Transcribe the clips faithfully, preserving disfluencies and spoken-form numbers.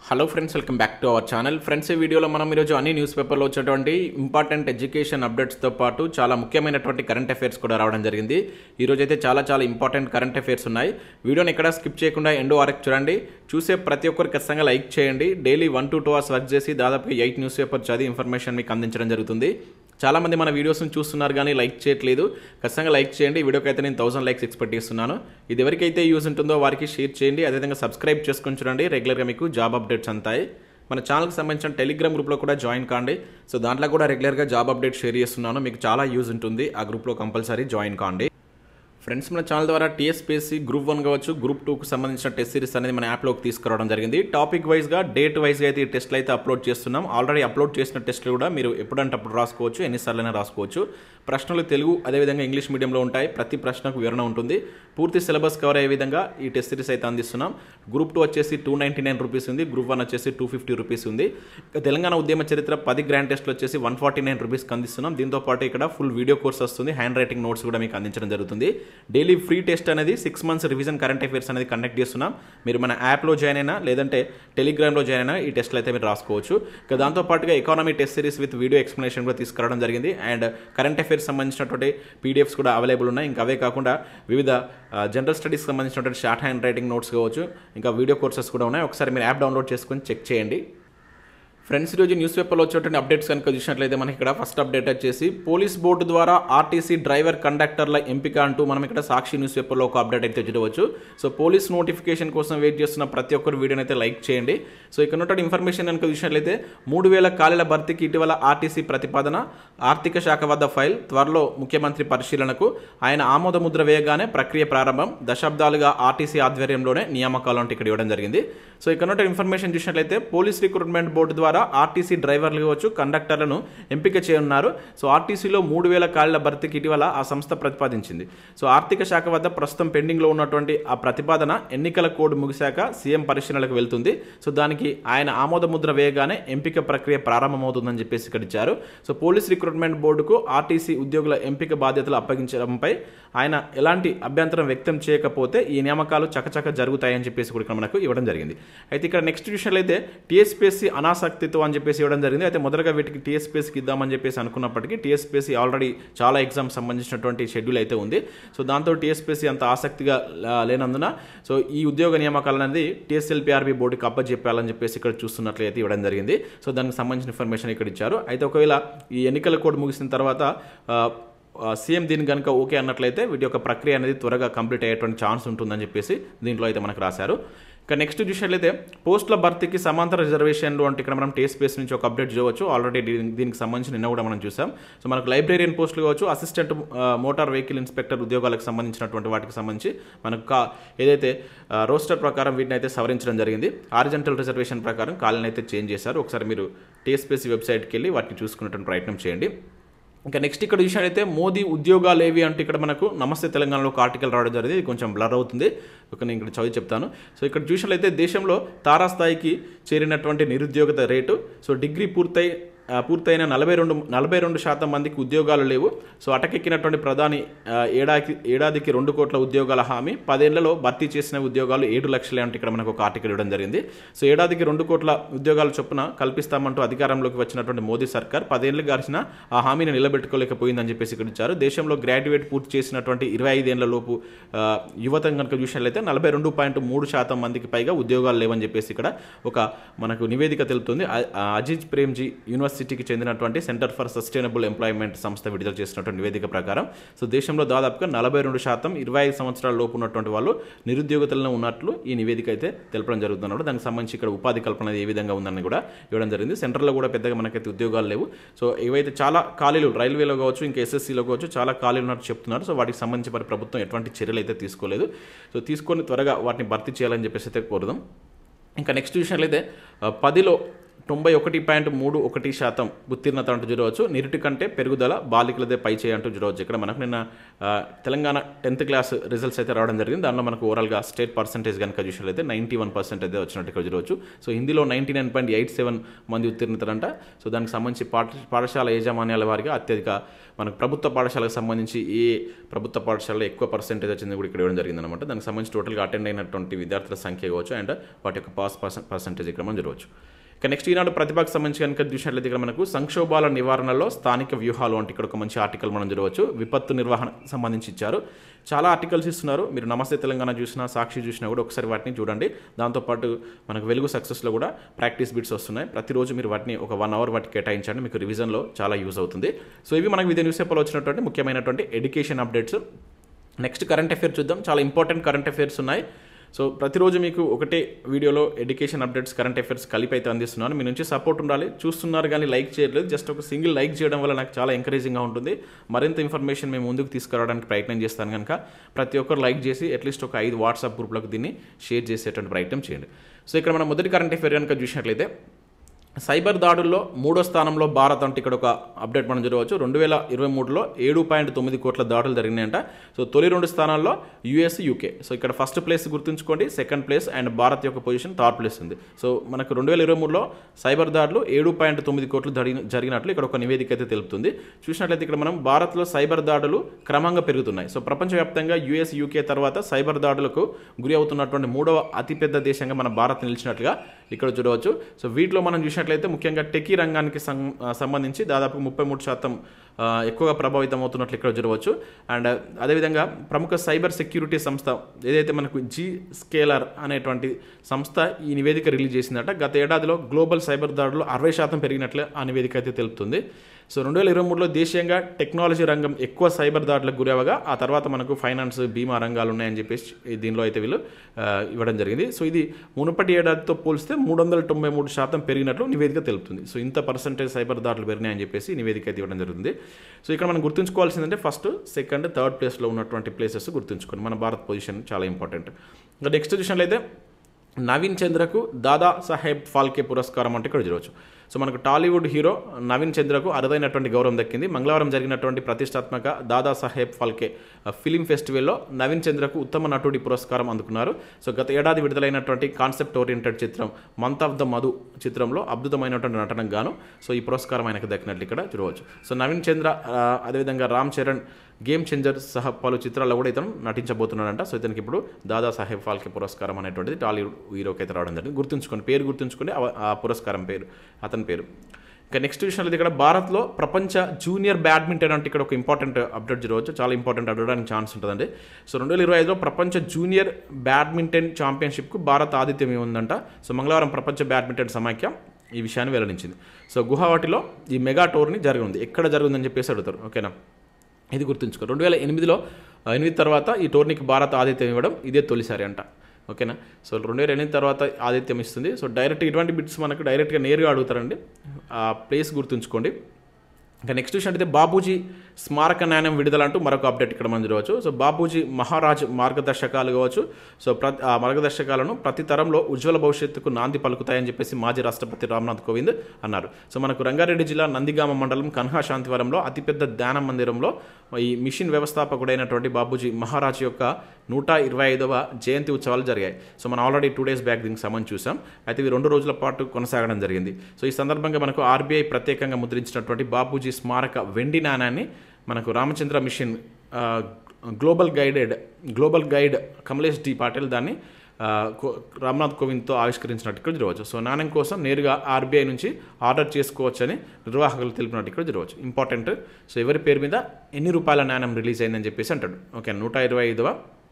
Hello friends, welcome back to our channel. Friends, ఈ వీడియోలో మనం ఈరోజు అన్ని న్యూస్ పేపర్లో వచ్చేటువంటి ఇంపార్టెంట్ ఎడ్యుకేషన్ అప్డేట్స్తో పాటు చాలా ముఖ్యమైనటువంటి కరెంట్ అఫైర్స్ కూడా రావడం జరిగింది. ఈరోజు అయితే చాలా చాలా ఇంపార్టెంట్ కరెంట్ అఫైర్స్ ఉన్నాయి. వీడియోని ఎక్కడ స్కిప్ చేయకుండా ఎండ్ వరకు చూడండి. చూసే ప్రతి ఒక్కరు ఖచ్చితంగా లైక్ చేయండి. Daily one to two hours work చేసి దాదాపు ఎయిట్ న్యూస్ పేపర్ చదివి ఇన్ఫర్మేషన్ మీకు అందించడం జరుగుతుంది. చాలామంది మన వీడియోస్ని చూస్తున్నారు కానీ లైక్ చేయట్లేదు. ఖచ్చితంగా లైక్ చేయండి. వీడియోకి అయితే నేను థౌసండ్ లైక్స్ ఎక్స్పెక్ట్ చేస్తున్నాను. ఇది ఎవరికైతే యూజ్ ఉంటుందో వారికి షేర్ చేయండి. అదేవిధంగా సబ్స్క్రైబ్ చేసుకొని చూడండి. రెగ్యులర్గా మీకు జాబ్ అప్డేట్స్ అంతాయి. మన ఛానల్కి సంబంధించిన టెలిగ్రామ్ గ్రూప్లో కూడా జాయిన్ కాండి. సో దాంట్లో కూడా రెగ్యులర్గా జాబ్ అప్డేట్ షేర్ చేస్తున్నాను. మీకు చాలా యూజ్ ఉంటుంది. ఆ గ్రూప్లో కంపల్సరీ జాయిన్ కాండి. ఫ్రెండ్స్, మన ఛానల్ ద్వారా టీఎస్పీఎస్సీ గ్రూప్ వన్ కావచ్చు, గ్రూప్ టూకు సంబంధించిన టెస్ట్ సిరీస్ అనేది మన యాప్లోకి తీసుకురావడం జరిగింది. టాపిక్ వైజ్గా, డేట్ వైజ్గా అయితే ఈ టెస్ట్లు అయితే అప్లోడ్ చేస్తున్నాం. ఆల్రెడీ అప్లోడ్ చేసిన టెస్ట్లు కూడా మీరు ఎప్పుడంటే అప్పుడు రాసుకోవచ్చు, ఎన్నిసార్లైనా రాసుకోవచ్చు. ప్రశ్నలు తెలుగు అదేవిధంగా ఇంగ్లీష్ మీడియంలో ఉంటాయి. ప్రతి ప్రశ్నకు వివరణ ఉంటుంది. పూర్తి సిలబస్ కవర్ అయ్యే విధంగా ఈ టెస్ట్ సిరీస్ అయితే అందిస్తున్నాం. గ్రూప్ టూ వచ్చేసి టూ నైంటీ నైన్ రూపీస్ ఉంది. గ్రూప్ వన్ వచ్చేసి టూ ఫిఫ్టీ రూపీస్ ఉంది. తెలంగాణ ఉద్యమ చరిత్ర పది గ్రాండ్ టెస్ట్లు వచ్చేసి వన్ ఫార్టీ నైన్ రూపీస్కి అందిస్తున్నాం. దీంతో పాటు ఇక్కడ ఫుల్ వీడియో కోర్స్ వస్తుంది. హ్యాండ్ రైటింగ్ నోట్స్ కూడా మీకు అందించడం జరుగుతుంది. డైలీ ఫ్రీ టెస్ట్ అనేది six months revision current affairs అనేది కండక్ట్ చేస్తున్నాం. మీరు మన యాప్లో జాయిన్ అయినా లేదంటే టెలిగ్రామ్లో జాయిన్ అయినా ఈ టెస్ట్లు అయితే మీరు రాసుకోవచ్చు. ఇక దాంతోపాటుగా economy test series with video explanation కూడా తీసుకురావడం జరిగింది. అండ్ కరెంట్ అఫైర్స్ సంబంధించినటువంటి పీడిఎఫ్స్ కూడా అవైలబుల్ ఉన్నాయి. ఇంకా అవే కాకుండా వివిధ జనరల్ స్టడీస్కి సంబంధించినటువంటి షార్ట్ హ్యాండ్ రైటింగ్ నోట్స్ కావచ్చు, ఇంకా వీడియో కోర్సెస్ కూడా ఉన్నాయి. ఒకసారి మీరు యాప్ డౌన్లోడ్ చేసుకొని చెక్ చేయండి. ఫ్రెండ్స్, ఈరోజు న్యూస్ పేపర్లో వచ్చేటువంటి అప్డేట్స్ కనుక చూసినట్లయితే మనకి ఇక్కడ ఫస్ట్ అప్డేట్ వచ్చేసి పోలీస్ బోర్డు ద్వారా ఆర్టీసీ డ్రైవర్ కండక్టర్ల ఎంపిక అంటూ మనం ఇక్కడ సాక్షి న్యూస్ పేపర్లో ఒక అప్డేట్ అయితే చూడవచ్చు. సో పోలీస్ నోటిఫికేషన్ కోసం వెయిట్ చేస్తున్న ప్రతి ఒక్కరు వీడియోని అయితే లైక్ చేయండి. సో ఇక్కడ ఉన్నటువంటి ఇన్ఫర్మేషన్ కనుక చూసినట్లయితే మూడు వేల ఖాళీల భర్తీకి ఇటీవల ఆర్టీసీ ప్రతిపాదన, ఆర్థిక శాఖ వద్ద ఫైల్, త్వరలో ముఖ్యమంత్రి పరిశీలనకు, ఆయన ఆమోద ముద్ర వేయగానే ప్రక్రియ ప్రారంభం, దశాబ్దాలుగా ఆర్టీసీ ఆధ్వర్యంలోనే నియామకాలు అంటే ఇక్కడ ఇవ్వడం జరిగింది. సో ఇక్కడ ఉన్నటువంటి ఇన్ఫర్మేషన్ చూసినట్లయితే పోలీస్ రిక్రూట్మెంట్ బోర్డు ద్వారా ఆర్టీసీ డ్రైవర్లు కావచ్చు, కండక్టర్లను ఎంపిక చేయనున్నారు. సో ఆర్టీసీలో మూడు వేల ఖాళీల భర్తీకి ఇటీవల ఆ సంస్థ ప్రతిపాదించింది. సో ఆర్థిక శాఖ వద్ద ప్రస్తుతం పెండింగ్లో ఉన్నటువంటి ఆ ప్రతిపాదన ఎన్నికల కోడ్ ముగిశాక సీఎం పరిశీలనకు వెళ్తుంది. సో దానికి ఆయన ఆమోద ముద్ర వేయగానే ఎంపిక ప్రక్రియ ప్రారంభమవుతుందని చెప్పేసి ఇక్కడ ఇచ్చారు. సో పోలీస్ రిక్రూట్మెంట్ బోర్డుకు ఆర్టీసీ ఉద్యోగుల ఎంపిక బాధ్యతలు అప్పగించడంపై ఆయన ఎలాంటి అభ్యంతరం వ్యక్తం చేయకపోతే ఈ నియామకాలు చకచక జరుగుతాయని చెప్పేసి కూడా మనకు ఇవ్వడం జరిగింది. అయితే ఇక్కడ నెక్స్ట్ విషయంలో అయితే టీఎస్పీఎస్సీ అనాసక్తితో అని చెప్పేసి ఇవ్వడం జరిగింది. అయితే మొదటగా వీటికి టీఎస్పీఎస్సీకి ఇద్దామని చెప్పేసి అనుకున్నప్పటికీ టీఎస్పీఎస్సీ ఆల్రెడీ చాలా ఎగ్జామ్స్ సంబంధించినటువంటి షెడ్యూల్ అయితే ఉంది. సో దాంతో టీఎస్పీఎస్సీ అంత ఆసక్తిగా లేనందున సో ఈ ఉద్యోగ నియామకాలు అనేది టీఎస్ఎల్పీఆర్బీ బోర్డుకి అప్పచెప్పాలని చెప్పేసి ఇక్కడ చూస్తున్నట్లయితే ఇవ్వడం జరిగింది. సో దానికి సంబంధించిన ఇన్ఫర్మేషన్ ఇక్కడ ఇచ్చారు. అయితే ఒకవేళ ఈ ఎన్నికల కోడ్ ముగిసిన తర్వాత సీఎం దీన్ని కనుక ఓకే అన్నట్లయితే వీటి యొక్క ప్రక్రియ అనేది త్వరగా కంప్లీట్ అయ్యేటువంటి ఛాన్స్ ఉంటుందని చెప్పేసి దీంట్లో అయితే మనకు రాశారు. ఇక నెక్స్ట్ చూసినట్లయితే పోస్టుల భర్తీకి సమాంతర రిజర్వేషన్లు అంటే ఇక్కడ మనం టీఎస్పీఎస్సీ నుంచి ఒక అప్డేట్ చూడవచ్చు. ఆల్రెడీ దీనికి సంబంధించి నిన్న కూడా మనం చూసాం. సో మనకు లైబ్రేరియన్ పోస్టులు కావచ్చు, అసిస్టెంట్ మోటార్ వెహికల్ ఇన్స్పెక్టర్ ఉద్యోగాలకు సంబంధించినటువంటి వాటికి సంబంధించి మనకు కా ఏదైతే రోస్టర్ ప్రకారం వీటిని అయితే సవరించడం జరిగింది. హారిజంటల్ రిజర్వేషన్ ప్రకారం ఖాళీని అయితే చేంజ్ చేశారు. ఒకసారి మీరు టీఎస్పీఎస్సీ వెబ్సైట్కి వెళ్ళి వాటిని చూసుకునేటువంటి ప్రయత్నం చేయండి. ఇంకా నెక్స్ట్ ఇక్కడ చూసినట్లయితే మోదీ ఉద్యోగాలు ఏవి అంటే ఇక్కడ మనకు నమస్తే తెలంగాణలో ఒక ఆర్టికల్ రావడం జరిగింది. ఇది కొంచెం బ్లర్ అవుతుంది. ఒక నేను ఇక్కడ చదివి చెప్తాను. సో ఇక్కడ చూసినట్లయితే దేశంలో తారాస్థాయికి చేరినటువంటి నిరుద్యోగత రేటు, సో డిగ్రీ పూర్తయి పూర్తయిన నలభై రెండు నలభై రెండు శాతం మందికి ఉద్యోగాలు లేవు. సో అటకెక్కినటువంటి ప్రధాని ఏడాది ఏడాదికి రెండు కోట్ల ఉద్యోగాల హామీ, పదేళ్లలో భర్తీ చేసిన ఉద్యోగాలు ఏడు లక్షలే అంటే ఇక్కడ మనకు ఒక ఆర్టికల్ ఇవ్వడం జరిగింది. సో ఏడాదికి రెండు కోట్ల ఉద్యోగాల చొప్పున కల్పిస్తామంటూ అధికారంలోకి వచ్చినటువంటి మోదీ సర్కార్ పదేళ్లు గారిసిన ఆ హామీని నిలబెట్టుకోలేకపోయిందని చెప్పేసి ఇక్కడ ఇచ్చారు. దేశంలో గ్రాడ్యుయేట్ పూర్తి చేసినటువంటి ఇరవై ఐదేళ్ల లోపు యువత కనుక చూసినట్లయితే నలభై రెండు పాయింట్ మూడు శాతం మందికి పైగా ఉద్యోగాలు లేవని చెప్పేసి ఇక్కడ ఒక మనకు నివేదిక తెలుపుతుంది. అజిజ్ ప్రేమ్జీ యూనివర్సిటీ సిటీకి చెందినటువంటి సెంటర్ ఫర్ సస్టైనబుల్ ఎంప్లాయ్మెంట్ సంస్థ విడుదల చేసినటువంటి నివేదిక ప్రకారం సో దేశంలో దాదాపుగా నలభై రెండు శాతం ఇరవై ఐదు సంవత్సరాల లోపు ఉన్నటువంటి వాళ్ళు నిరుద్యోగతలను ఉన్నట్లు ఈ నివేదిక అయితే తెలపడం జరుగుతున్నప్పుడు దానికి సంబంధించి ఇక్కడ ఉపాధి కల్పన ఏ విధంగా ఉందని కూడా ఇవ్వడం జరిగింది. సెంటర్లో కూడా పెద్దగా మనకైతే ఉద్యోగాలు లేవు. సో ఏవైతే చాలా ఖాళీలు రైల్వేలో కావచ్చు, ఇంకా ఎస్ఎస్సీలో కావచ్చు చాలా ఖాళీలు ఉన్నట్టు చెప్తున్నారు. సో వాటికి సంబంధించి మరి ప్రభుత్వం ఎటువంటి చర్యలు అయితే తీసుకోలేదు. సో తీసుకొని త్వరగా వాటిని భర్తీ చేయాలని చెప్పేసి అయితే కోరుదాం. ఇంకా నెక్స్ట్ విషయంలో అయితే పదిలో తొంభై ఒకటి పాయింట్ మూడు ఒకటి శాతం ఉత్తీర్ణత అంటూ చూడవచ్చు. నిరుటి కంటే పెరుగుదల బాలికలదే పై చేయి అంటూ చూడవచ్చు. ఇక్కడ మనకు నిన్న తెలంగాణ టెన్త్ క్లాస్ రిజల్ట్స్ అయితే రావడం జరిగింది. దానిలో మనకు ఓవరాల్గా స్టేట్ పర్సెంటేజ్ కనుక చూసినట్లయితే నైంటీ వన్ పర్సెంట్ అయితే వచ్చినట్టు ఇక్కడ చూడవచ్చు. సో హిందీలో ninety nine point eight seven మంది ఉత్తీర్ణతలంట. సో దానికి సంబంధించి పాఠ పాఠశాల యాజమాన్యాల వారిగా అత్యధిక మనకు ప్రభుత్వ పాఠశాలకు సంబంధించి ఏ ప్రభుత్వ పాఠశాలలో ఎక్కువ పర్సెంటేజ్ వచ్చింది కూడా ఇక్కడ ఇవ్వడం జరిగిందనమాట. దానికి సంబంధించి టోటల్గా అటెండ్ అయినటువంటి విద్యార్థుల సంఖ్య కావచ్చు అండ్ వాటి యొక్క పాస్ పర్సెంటేజ్ ఇక్కడ మనం చూడవచ్చు. ఇక నెక్స్ట్ ఈనాడు ప్రతిభకు సంబంధించి కనుక చూసినట్లయితే ఇక్కడ మనకు సంక్షోభాల నివారణలో స్థానిక వ్యూహాలు అంటే ఇక్కడ ఒక మంచి ఆర్టికల్ మనం చూడవచ్చు. విపత్తు నిర్వహణ సంబంధించి ఇచ్చారు. చాలా ఆర్టికల్స్ ఇస్తున్నారు. మీరు నమస్తే తెలంగాణ చూసినా సాక్షి చూసినా కూడా ఒకసారి వాటిని చూడండి. దాంతోపాటు మనకు వెలుగు సక్సెస్లో కూడా ప్రాక్టీస్ బిట్స్ వస్తున్నాయి. ప్రతిరోజు మీరు వాటిని ఒక వన్ అవర్ వాటికి కేటాయించండి. మీకు రివిజన్లో చాలా యూజ్ అవుతుంది. సో ఇవి మనకు వివిధ న్యూస్ పేపర్లో వచ్చినటువంటి ముఖ్యమైనటువంటి education updates. Next current affairs చూద్దాం. చాలా ఇంపార్టెంట్ కరెంట్ అఫైర్స్ ఉన్నాయి. సో ప్రతిరోజు మీకు ఒకటే వీడియోలో ఎడ్యుకేషన్ అప్డేట్స్ కరెంట్ అఫైర్స్ కలిపి అయితే అందిస్తున్నాను. మీ నుంచి సపోర్ట్ ఉండాలి. చూస్తున్నారు కానీ లైక్ చేయట్లేదు. జస్ట్ ఒక సింగిల్ లైక్ చేయడం వల్ల నాకు చాలా ఎంకరేజింగ్గా ఉంటుంది. మరింత ఇన్ఫర్మేషన్ మేము ముందుకు తీసుకురావడానికి ప్రయత్నం చేస్తాను కనుక ప్రతి ఒక్కరు లైక్ చేసి అట్లీస్ట్ ఒక ఐదు వాట్సాప్ గ్రూప్లకు దీన్ని షేర్ చేసేటువంటి ప్రయత్నం చేయండి. సో ఇక్కడ మనం మొదటి కరెంట్ అఫైర్ కనుక చూసినట్లయితే సైబర్ దాడుల్లో మూడో స్థానంలో భారత్ అంటే ఇక్కడ ఒక అప్డేట్ మనం చూడవచ్చు. రెండు వేల ఇరవై మూడులో ఏడు పాయింట్ తొమ్మిది కోట్ల దాడులు జరిగినాయంట. సో తొలి రెండు స్థానాల్లో యుఎస్ యూకే. సో ఇక్కడ ఫస్ట్ ప్లేస్ గుర్తుంచుకోండి, సెకండ్ ప్లేస్ అండ్ భారత్ యొక్క పొజిషన్ థర్డ్ ప్లేస్ ఉంది. సో మనకు రెండు వేల ఇరవై మూడులో సైబర్ దాడులు ఏడు పాయింట్ తొమ్మిది కోట్లు జరిగినట్లు ఇక్కడ ఒక నివేదిక అయితే తెలుపుతుంది. చూసినట్లయితే ఇక్కడ మనం భారత్లో సైబర్ దాడులు క్రమంగా పెరుగుతున్నాయి. సో ప్రపంచవ్యాప్తంగా యుఎస్ యూకే తర్వాత సైబర్ దాడులకు గురి అవుతున్నటువంటి మూడవ అతిపెద్ద దేశంగా మన భారత్ నిలిచినట్లుగా ఇక్కడ చూడవచ్చు. సో వీటిలో మనం చూసినట్లయితే ముఖ్యంగా టెకీ రంగానికి సంబంధించి దాదాపు ముప్పై మూడు శాతం ఎక్కువగా ప్రభావితం అవుతున్నట్లు ఇక్కడ చూడవచ్చు. అండ్ అదేవిధంగా ప్రముఖ సైబర్ సెక్యూరిటీ సంస్థ ఏదైతే మనకు జీ స్కేలర్ అనేటువంటి సంస్థ ఈ నివేదిక రిలీజ్ చేసిందట. గత ఏడాదిలో గ్లోబల్ సైబర్ దాడులు అరవై శాతం పెరిగినట్లు ఆ నివేదిక అయితే తెలుపుతుంది. సో రెండు వేల ఇరవై మూడులో దేశీయంగా టెక్నాలజీ రంగం ఎక్కువ సైబర్ దాడులకు గురవగా ఆ తర్వాత మనకు ఫైనాన్స్ బీమా రంగాలు ఉన్నాయని చెప్పేసి దీనిలో అయితే వీళ్ళు ఇవ్వడం జరిగింది. సో ఇది మునుపటి ఏడాదితో పోలిస్తే మూడు వందల తొంభై మూడు శాతం పెరిగినట్లు నివేదిక తెలుపుతుంది. సో ఇంత పర్సెంటేజ్ సైబర్ దాడులు పెరిగినాయని చెప్పేసి నివేదిక అయితే ఇవ్వడం జరుగుతుంది. సో ఇక్కడ మనం గుర్తుంచుకోవాల్సిందంటే ఫస్ట్ సెకండ్ థర్డ్ ప్లేస్లో ఉన్నటువంటి ప్లేసెస్ గుర్తుంచుకోండి. మన భారత్ పొజిషన్ చాలా ఇంపార్టెంట్. ఇంకా నెక్స్ట్ చూసినట్లయితే నవీన్ చంద్రకు దాదా సాహెబ్ ఫాల్కే పురస్కారం అంటే ఇక్కడ చూడవచ్చు. సో మనకు టాలీవుడ్ హీరో నవీన్ చంద్రకు అరుదైనటువంటి గౌరవం దక్కింది. మంగళవారం జరిగినటువంటి ప్రతిష్టాత్మక దాదా సాహెబ్ ఫాల్కే ఫిలిం ఫెస్టివల్లో నవీన్ చంద్రకు ఉత్తమ నటుడి పురస్కారం అందుకున్నారు. సో గత ఏడాది విడుదలైనటువంటి కాన్సెప్ట్ ఓరియంటెడ్ చిత్రం మంత్ ఆఫ్ ద మధు చిత్రంలో అద్భుతమైనటువంటి నటనకు గాను సో ఈ పురస్కారం ఆయనకు దక్కినట్లు ఇక్కడ చూడవచ్చు. సో నవీన్ చంద్ర అదేవిధంగా రామ్ చరణ్ గేమ్ చేంజర్ సహా పలు చిత్రాల్లో కూడా ఇతను నటించబోతున్నాడంట. సో ఇతనికి ఇప్పుడు దాదా సాహెబ్ ఫాల్కే పురస్కారం అనేటువంటిది టాలీవుడ్ హీరోకి అయితే రావడం జరిగింది. గుర్తుంచుకోండి, పేరు గుర్తుంచుకోండి ఆ పురస్కారం పేరు, అతని పేరు. ఇక నెక్స్ట్ విషయంలో ఇక్కడ భారత్లో ప్రపంచ జూనియర్ బ్యాడ్మింటన్ అంటే ఇక్కడ ఒక ఇంపార్టెంట్ అప్డేట్ చూడవచ్చు. చాలా ఇంపార్టెంట్ అడగడానికి ఛాన్స్ ఉంటుందండి. సో రెండు వేల ఇరవై ఐదులో ప్రపంచ జూనియర్ బ్యాడ్మింటన్ ఛాంపియన్షిప్కు భారత్ ఆతిథ్యం ఉందంట. సో మంగళవారం ప్రపంచ బ్యాడ్మింటన్ సమాఖ్య ఈ విషయాన్ని వెల్లడించింది. సో గువాహటిలో ఈ మెగా టోర్ని జరుగుంది. ఎక్కడ జరుగుందని చెప్పేసి అడుగుతారు. ఓకేనా, ఇది గుర్తుంచుకో. రెండు వేల ఎనిమిదిలో ఎనిమిది తర్వాత ఈ టోర్నీకి భారత్ ఆతిథ్యం ఇవ్వడం ఇదే తొలిసారి అంట. ఓకేనా, సో రెండు వేల ఎనిమిది తర్వాత ఆతిథ్యం ఇస్తుంది. సో డైరెక్ట్ ఇటువంటి బిట్స్ మనకు డైరెక్ట్గా నేరుగా అడుగుతారండి. ఆ ప్లేస్ గుర్తుంచుకోండి. ఇంకా నెక్స్ట్ విషయం అయితే బాపూజీ స్మారక నాణ్యం విడుదల అంటూ మరొక అప్డేట్ ఇక్కడ మనం చూడవచ్చు. సో బాపూజీ మహారాజ్ మార్గదర్శకాలు కావచ్చు. సో ప్రతి ఆ మార్గదర్శకాలను ప్రతి తరంలో ఉజ్వల భవిష్యత్తుకు నాంది పలుకుతాయని చెప్పేసి మాజీ రాష్ట్రపతి రామ్నాథ్ కోవింద్ అన్నారు. సో మనకు రంగారెడ్డి జిల్లా నందిగామ మండలం కన్హా శాంతివరంలో అతిపెద్ద ధ్యాన మందిరంలో ఈ మిషన్ వ్యవస్థాపకుడైనటువంటి బాపూజీ మహారాజ్ యొక్క నూట ఇరవై ఐదవ జయంతి ఉత్సవాలు జరిగాయి. సో మనం ఆల్రెడీ టూ డేస్ బ్యాక్ దీనికి సంబంధించి చూసాం. అయితే ఇవి రెండు రోజుల పాటు కొనసాగడం జరిగింది. సో ఈ సందర్భంగా మనకు ఆర్బీఐ ప్రత్యేకంగా ముద్రించినటువంటి బాపూజీ స్మారక వెండి నాణాన్ని మనకు Ramchandra mission global guided global guide Kamlesh D Patil దాన్ని రామ్నాథ్ కోవింద్తో ఆవిష్కరించినట్టు ఇక్కడ చూడవచ్చు. సో నాణ్యం కోసం నేరుగా ఆర్బీఐ నుంచి ఆర్డర్ చేసుకోవచ్చని నిర్వాహకులు తెలిపినట్టు ఇక్కడ చూడవచ్చు. ఇంపార్టెంట్. సో ఎవరి పేరు మీద ఎన్ని రూపాయల నాణ్యం రిలీజ్ అయిందని చెప్పేసి అంటాడు. ఓకే, నూట ఇరవై ఐదవ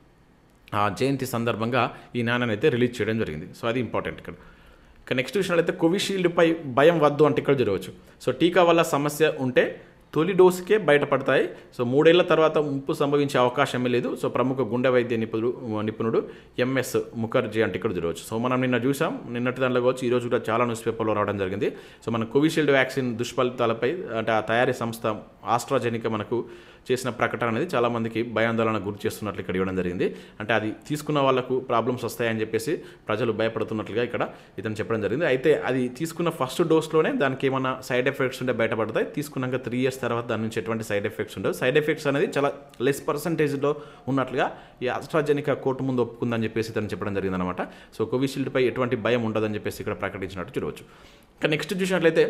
జయంతి సందర్భంగా ఈ నాణ్యాన్ని అయితే రిలీజ్ చేయడం జరిగింది. సో అది ఇంపార్టెంట్ ఇక్కడ. ఇక నెక్స్ట్ విషయాలైతే కోవిషీల్డ్పై భయం వద్దు అంటే ఇక్కడ చూడవచ్చు. సో టీకా వల్ల సమస్య ఉంటే తొలి డోసుకే బయటపడతాయి. సో మూడేళ్ల తర్వాత ముప్పు సంభవించే అవకాశమే లేదు. సో ప్రముఖ గుండె వైద్య నిపుణుడు నిపుణుడు ఎంఎస్ ముఖర్జీ అంటే ఇక్కడ చూడవచ్చు. సో మనం నిన్న చూసాం, నిన్నటి దాంట్లో కావచ్చు, ఈరోజు కూడా చాలా న్యూస్ పేపర్లో రావడం జరిగింది. సో మన కోవిషీల్డ్ వ్యాక్సిన్ దుష్ఫలితాలపై అంటే ఆ తయారీ సంస్థ ఆస్ట్రాజెనికా మనకు చేసిన ప్రకటన అనేది చాలామందికి భయాందోళన గురి చేస్తున్నట్లు ఇక్కడ ఇవ్వడం జరిగింది. అంటే అది తీసుకున్న వాళ్ళకు ప్రాబ్లమ్స్ వస్తాయని చెప్పేసి ప్రజలు భయపడుతున్నట్లుగా ఇక్కడ ఇతను చెప్పడం జరిగింది. అయితే అది తీసుకున్న ఫస్ట్ డోస్లోనే దానికి ఏమైనా సైడ్ ఎఫెక్ట్స్ ఉంటే బయటపడతాయి. తీసుకున్నాక త్రీ ఇయర్స్ తర్వాత దాని నుంచి ఎటువంటి సైడ్ ఎఫెక్ట్స్ ఉండవు. సైడ్ ఎఫెక్ట్స్ అనేది చాలా లెస్ పర్సంటేజ్లో ఉన్నట్లుగా ఈ ఆస్ట్రాజెనికా కోర్టు ముందు ఒప్పుకుందని చెప్పేసి ఇతను చెప్పడం జరిగింది అనమాట. సో కోవిషీల్డ్పై ఎటువంటి భయం ఉండదని చెప్పేసి ఇక్కడ ప్రకటించినట్టు చూడవచ్చు. ఇక నెక్స్ట్ చూసినట్లయితే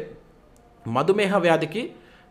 మధుమేహ వ్యాధికి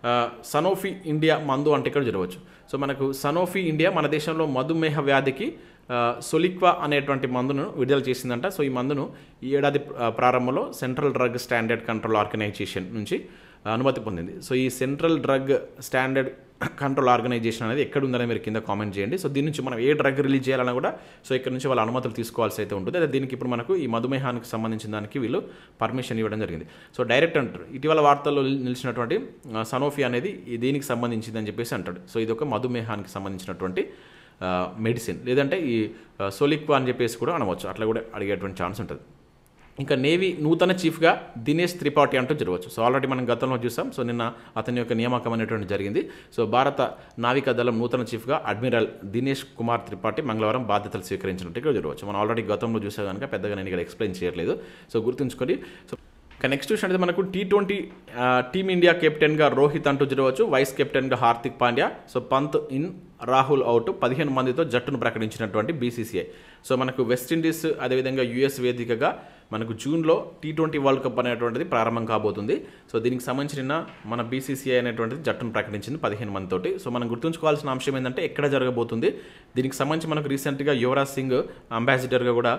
సనోఫీ ఇండియా మందు అంటే ఇక్కడ చూడవచ్చు. సో మనకు సనోఫీ ఇండియా మన దేశంలో మధుమేహ వ్యాధికి సొలిక్వా అనేటువంటి మందును విడుదల చేసిందంట. సో ఈ మందును ఈ ఏడాది ప్రారంభంలో central drug standard control organization నుంచి అనుమతి పొందింది. సో ఈ central drug standard control organization అనేది ఎక్కడ ఉందని మీరు కింద కామెంట్ చేయండి. సో దీని నుంచి మనం ఏ డ్రగ్ రిలీజ్ చేయాలన్నా కూడా సో ఇక్కడ నుంచి వాళ్ళ అనుమతులు తీసుకోవాల్సి అయితే ఉంటుంది. అదే దీనికి ఇప్పుడు మనకు ఈ మధుమేహానికి సంబంధించిన దానికి వీళ్ళు పర్మిషన్ ఇవ్వడం జరిగింది. సో డైరెక్ట్ అంటారు ఇటీవల వార్తల్లో నిలిచినటువంటి సనోఫీ అనేది దీనికి సంబంధించిందని చెప్పేసి అంటాడు. సో ఇది ఒక మధుమేహానికి సంబంధించినటువంటి మెడిసిన్, లేదంటే ఈ సోలిక్వా అని చెప్పేసి కూడా అనవచ్చు, అట్లా కూడా అడిగేటువంటి ఛాన్స్ ఉంటుంది. ఇంకా నేవీ నూతన చీఫ్గా దినేష్ త్రిపాఠి అంటూ జరగవచ్చు. సో ఆల్రెడీ మనం గతంలో చూసాం. సో నిన్న అతని యొక్క నియామకం అనేటువంటి జరిగింది. సో భారత నావికా దళం నూతన చీఫ్గా అడ్మిరల్ దినేష్ కుమార్ త్రిపాఠి మంగళవారం బాధ్యతలు స్వీకరించినట్టు ఇక్కడ జరగవచ్చు. మనం ఆల్రెడీ గతంలో చూసే కనుక పెద్దగా నేను ఇక్కడ ఎక్స్ప్లెయిన్ చేయట్లేదు. సో గుర్తుంచుకొని సో ఇక నెక్స్ట్ చూసినట్టు మనకు టీ ట్వంటీ టీమిండియా కెప్టెన్గా రోహిత్ అంటూ జరగవచ్చు, వైస్ కెప్టెన్గా Hardik Pandya, so Pant in, Rahul out, పదిహేను మందితో జట్టును ప్రకటించినటువంటి బీసీసీఐ. సో మనకు వెస్టిండీస్ అదేవిధంగా యూఎస్ వేదికగా మనకు జూన్లో టీ ట్వంటీ వరల్డ్ కప్ అనేటువంటిది ప్రారంభం కాబోతుంది. సో దీనికి సంబంధించిన మన బీసీసీఐ అనేటువంటిది జట్టును ప్రకటించింది పదిహేను మందితోటి. సో మనం గుర్తుంచుకోవాల్సిన అంశం ఏంటంటే ఎక్కడ జరగబోతుంది. దీనికి సంబంధించి మనకు రీసెంట్గా యువరాజ్ సింగ్ అంబాసిడర్గా కూడా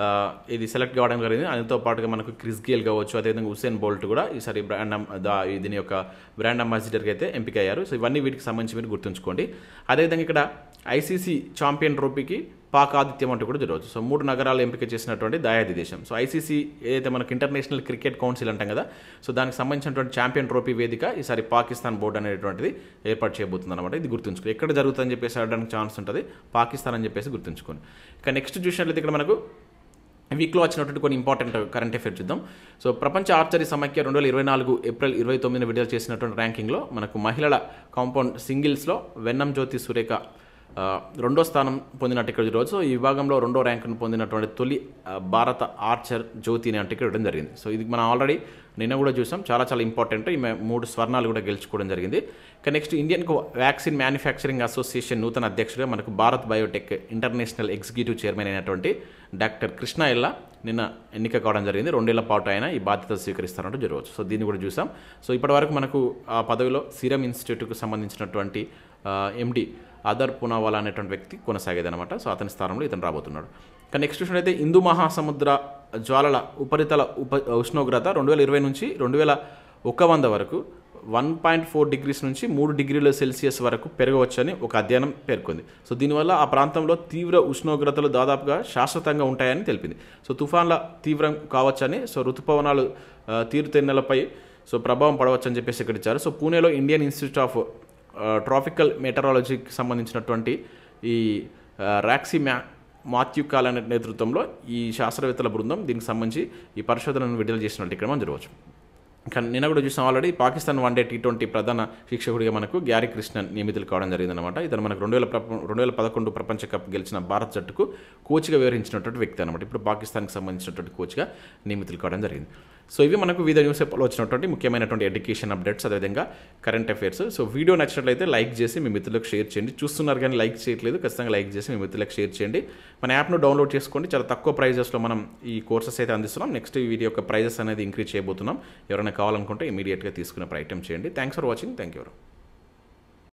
ఇది సెలెక్ట్ కావడం జరిగింది. ఆయనతో పాటుగా మనకు క్రిస్ గేల్ కావచ్చు, అదేవిధంగా ఉసేన్ బోల్ట్ కూడా ఈసారి బ్రాండ్ దీని యొక్క బ్రాండ్ అంబాసిడర్గా అయితే ఎంపిక అయ్యారు. సో ఇవన్నీ వీటికి సంబంధించి మీరు గుర్తుంచుకోండి. అదేవిధంగా ఇక్కడ ఐసీసీ ఛాంపియన్ ట్రోఫీకి పాక్ ఆతిథ్యం అంటూ కూడా జరగవచ్చు. సో మూడు నగరాలు ఎంపిక చేసినటువంటి దాయాది దేశం. సో ఐసీసీ ఏదైతే మనకు ఇంటర్నేషనల్ క్రికెట్ కౌన్సిల్ అంటాం కదా, సో దానికి సంబంధించినటువంటి ఛాంపియన్ ట్రోఫీ వేదిక ఈసారి పాకిస్తాన్ బోర్డు అనేటువంటిది ఏర్పాటు చేయబోతుంది అనమాట. ఇది గుర్తుంచుకో, ఎక్కడ జరుగుతుందని చెప్పేసి ఆడడానికి ఛాన్స్ ఉంటుంది, పాకిస్తాన్ అని చెప్పేసి గుర్తుంచుకోండి. ఇక నెక్స్ట్ చూసినట్లయితే ఇక్కడ మనకు వీక్లో వచ్చినటువంటి కొన్ని ఇంపార్టెంట్ కరెంట్ అఫైర్స్ చూద్దాం. సో ప్రపంచ ఆర్చరీ సమాఖ్య రెండు వేల ఇరవై నాలుగు ఏప్రిల్ ఇరవై తొమ్మిదిన విడుదల చేసినటువంటి ర్యాంకింగ్లో మనకు మహిళల కాంపౌండ్ సింగిల్స్లో వెన్నం జ్యోతి సురేఖ రెండో స్థానం పొందినట్టు ఇక్కడ చూడవచ్చు. ఈ విభాగంలో రెండో ర్యాంకును పొందినటువంటి తొలి భారత ఆర్చర్ జ్యోతిని అంటే ఇక్కడ ఇవ్వడం జరిగింది. సో ఇది మనం ఆల్రెడీ నిన్న కూడా చూసాం, చాలా చాలా ఇంపార్టెంట్. ఈమె మూడు స్వర్ణాలు కూడా గెలుచుకోవడం జరిగింది. ఇక next Indian vaccine manufacturing association నూతన అధ్యక్షుడిగా మనకు Bharat Biotech international executive chairman అయినటువంటి డాక్టర్ కృష్ణ ఎల్లా నిన్న ఎన్నిక కావడం జరిగింది. రెండేళ్ల పాటు ఆయన ఈ బాధ్యతలు స్వీకరిస్తారంటూ జరగవచ్చు. సో దీన్ని కూడా చూసాం. సో ఇప్పటివరకు మనకు ఆ పదవిలో సీరం ఇన్స్టిట్యూట్కు సంబంధించినటువంటి ఎండి అదర్ పునావాలా అనేటువంటి వ్యక్తి కొనసాగేదనమాట. సో అతని స్థానంలో ఇతను రాబోతున్నాడు. కానీ నెక్స్ట్ విషయం అయితే హిందూ మహాసముద్ర జ్వాలల ఉపరితల ఉప ఉష్ణోగ్రత రెండు వేల ఇరవై నుంచి రెండు వేల ఒక వంద వరకు వన్ పాయింట్ ఫోర్ డిగ్రీస్ నుంచి మూడు డిగ్రీల సెల్సియస్ వరకు పెరగవచ్చని ఒక అధ్యయనం పేర్కొంది. సో దీనివల్ల ఆ ప్రాంతంలో తీవ్ర ఉష్ణోగ్రతలు దాదాపుగా శాశ్వతంగా ఉంటాయని తెలిపింది. సో తుఫాన్ల తీవ్రం కావచ్చని, సో ఋతుపవనాలు తీరుతెన్నులపై సో ప్రభావం పడవచ్చని చెప్పేసి ఇక్కడ ఇచ్చారు. సో పూణేలో ఇండియన్ ఇన్స్టిట్యూట్ ఆఫ్ ట్రాపికల్ మెటరాలజీకి సంబంధించినటువంటి ఈ రాక్సీ మ్యా మాథ్యూకాల నేతృత్వంలో ఈ శాస్త్రవేత్తల బృందం దీనికి సంబంధించి ఈ పరిశోధనను విడుదల చేసినట్టు ఇక్కడ మనం జరగవచ్చు. కానీ నిన్న కూడా చూసాం already Pakistan one day T twenty ప్రధాన శిక్షకుడిగా మనకు గ్యారీ కృష్ణన్ నియమితులు కావడం జరిగిందనమాట. ఇతను మనకు రెండు వేల రెండు వేల పదకొండు ప్రపంచ కప్ గెలిచిన భారత్ జట్టుకు కోచ్గా వ్యవహరించినటువంటి వ్యక్తి అనమాట. ఇప్పుడు పాకిస్తాన్కి సంబంధించినటువంటి కోచ్గా నియమితులు కావడం జరిగింది. సో ఇవి మనకు వివిధ న్యూస్ పేపర్లో వచ్చినటువంటి ముఖ్యమైనటువంటి ఎడ్యుకేషన్ అప్డేట్స్, అదేవిధంగా కరెంట్ అఫైర్స్. సో వీడియో నచ్చినట్లయితే లైక్ చేసి మీ మిత్రులకు షేర్ చేయండి. చూస్తున్నారు కానీ లైక్ చేయట్లేదు, ఖచ్చితంగా లైక్ చేసి మీ మిత్రులకు షేర్ చేయండి. మన యాప్ను డౌన్లోడ్ చేసుకోండి. చాలా తక్కువ ప్రైజెస్లో మనం ఈ కోర్సెస్ అయితే అందిస్తున్నాం. నెక్స్ట్ వీడియో యొక్క ప్రైజెస్ అనేది ఇంక్రీజ్ చేయబోతున్నాం. ఎవరైనా కావాలనుకుంటే ఇమీడియట్గా తీసుకునే ప్రయత్నం చేయండి. Thanks for watching. Thank you.